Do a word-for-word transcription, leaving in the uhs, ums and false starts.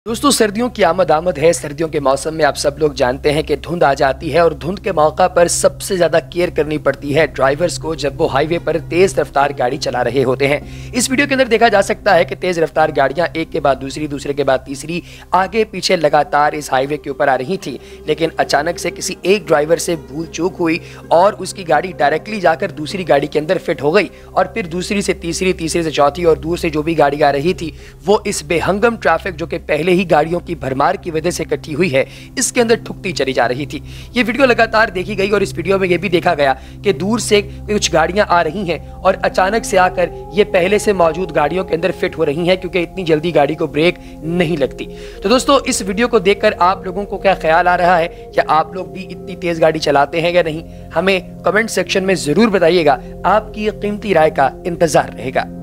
दोस्तों, सर्दियों की आमद आमद है। सर्दियों के मौसम में आप सब लोग जानते हैं कि धुंध आ जाती है और धुंध के मौका पर सबसे ज्यादा केयर करनी पड़ती है ड्राइवर्स को जब वो हाईवे पर तेज रफ्तार गाड़ी चला रहे होते हैं। इस वीडियो के अंदर देखा जा सकता है कि तेज रफ्तार गाड़ियां एक के बाद दूसरी दूसरे के बाद तीसरी आगे पीछे लगातार इस हाईवे के ऊपर आ रही थी, लेकिन अचानक से किसी एक ड्राइवर से भूल चूक हुई और उसकी गाड़ी डायरेक्टली जाकर दूसरी गाड़ी के अंदर फिट हो गई और फिर दूसरी से तीसरी, तीसरी से चौथी और दूर से जो भी गाड़ी आ रही थी वो इस बेहंगम ट्रैफिक जो कि पहले ही गाड़ियों की भरमार की वजह से इकट्ठी हुई है इसके अंदर ठुकती चली जा रही थी। ये वीडियो लगातार देखी गई और इस वीडियो में यह भी देखा गया कि दूर से कुछ गाड़ियां आ रही हैं और अचानक से आकर ये पहले से मौजूद गाड़ियों के अंदर फिट हो रही हैं क्योंकि इतनी जल्दी गाड़ी को ब्रेक नहीं लगती। तो दोस्तों, इस वीडियो को देखकर आप लोगों को क्या ख्याल आ रहा है? क्या आप लोग भी इतनी तेज गाड़ी चलाते हैं या नहीं? हमें कमेंट सेक्शन में जरूर बताइएगा। आपकी कीमती राय का इंतजार रहेगा।